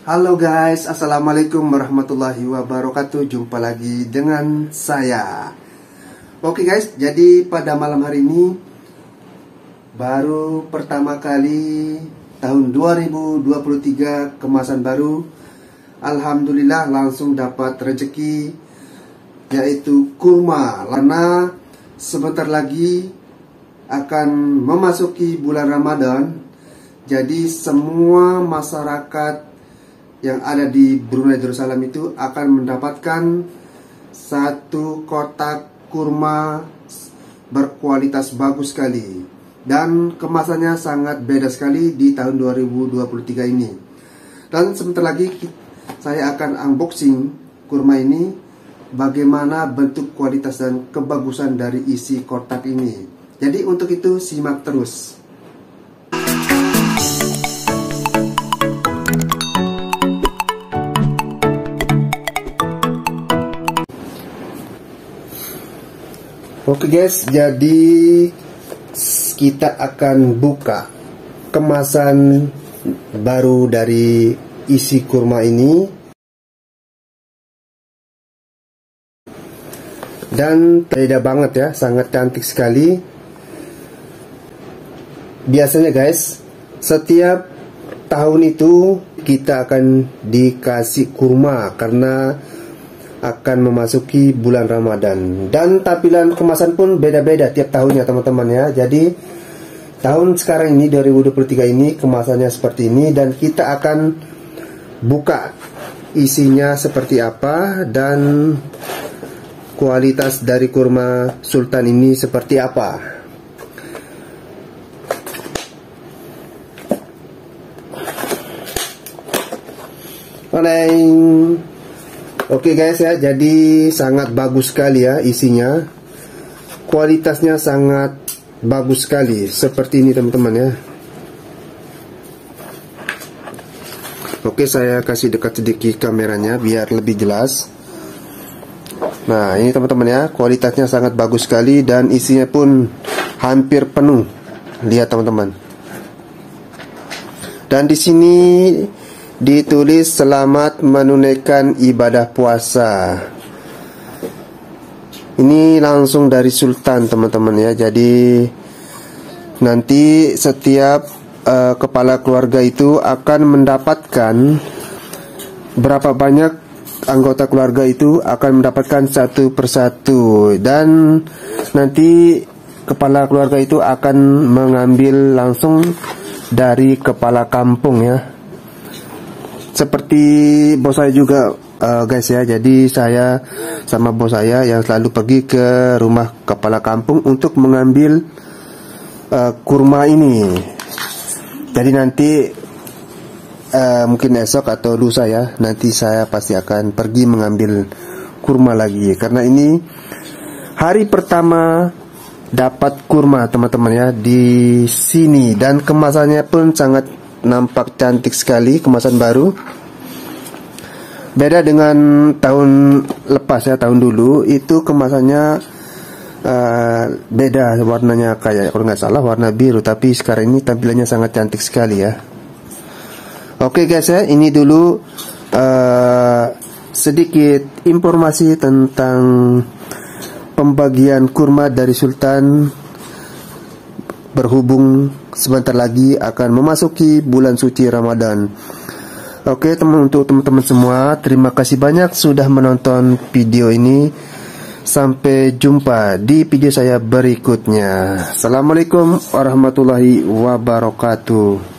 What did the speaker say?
Halo guys, assalamualaikum warahmatullahi wabarakatuh. Jumpa lagi dengan saya. Oke guys, jadi pada malam hari ini baru pertama kali tahun 2023 kemasan baru. Alhamdulillah langsung dapat rezeki, yaitu kurma. Karena sebentar lagi akan memasuki bulan Ramadan. Jadi semua masyarakat yang ada di Brunei Darussalam itu akan mendapatkan satu kotak kurma berkualitas bagus sekali, dan kemasannya sangat beda sekali di tahun 2023 ini. Dan sebentar lagi saya akan unboxing kurma ini, bagaimana bentuk, kualitas, dan kebagusan dari isi kotak ini. Jadi untuk itu simak terus. Oke guys, jadi kita akan buka kemasan baru dari isi kurma ini. Dan beda banget ya, sangat cantik sekali. Biasanya guys, setiap tahun itu kita akan dikasih kurma karena akan memasuki bulan Ramadan. Dan tampilan kemasan pun beda-beda tiap tahunnya teman-teman ya. Jadi tahun sekarang ini 2023 ini kemasannya seperti ini, dan kita akan buka isinya seperti apa dan kualitas dari kurma sultan ini seperti apa. Oke guys ya, jadi sangat bagus sekali ya isinya. Kualitasnya sangat bagus sekali. Seperti ini teman-teman ya. Oke, saya kasih dekat sedikit kameranya biar lebih jelas. Nah ini teman-teman ya, kualitasnya sangat bagus sekali dan isinya pun hampir penuh. Lihat teman-teman. Dan di sini ditulis selamat menunaikan ibadah puasa. Ini langsung dari sultan teman-teman ya. Jadi nanti setiap kepala keluarga itu akan mendapatkan, berapa banyak anggota keluarga itu akan mendapatkan satu persatu. Dan nanti kepala keluarga itu akan mengambil langsung dari kepala kampung ya. Seperti bos saya juga guys ya. Jadi saya sama bos saya yang selalu pergi ke rumah kepala kampung untuk mengambil kurma ini. Jadi nanti mungkin esok atau lusa ya, nanti saya pasti akan pergi mengambil kurma lagi. Karena ini hari pertama dapat kurma teman-teman ya di sini, dan kemasannya pun sangat nampak cantik sekali, kemasan baru. Beda dengan tahun lepas ya, tahun dulu itu kemasannya beda warnanya, kayak kalau nggak salah warna biru, tapi sekarang ini tampilannya sangat cantik sekali ya. Oke guys ya, ini dulu sedikit informasi tentang pembagian kurma dari sultan, berhubung sebentar lagi akan memasuki bulan suci Ramadan. Oke untuk teman-teman semua, terima kasih banyak sudah menonton video ini. Sampai jumpa di video saya berikutnya. Assalamualaikum warahmatullahi wabarakatuh.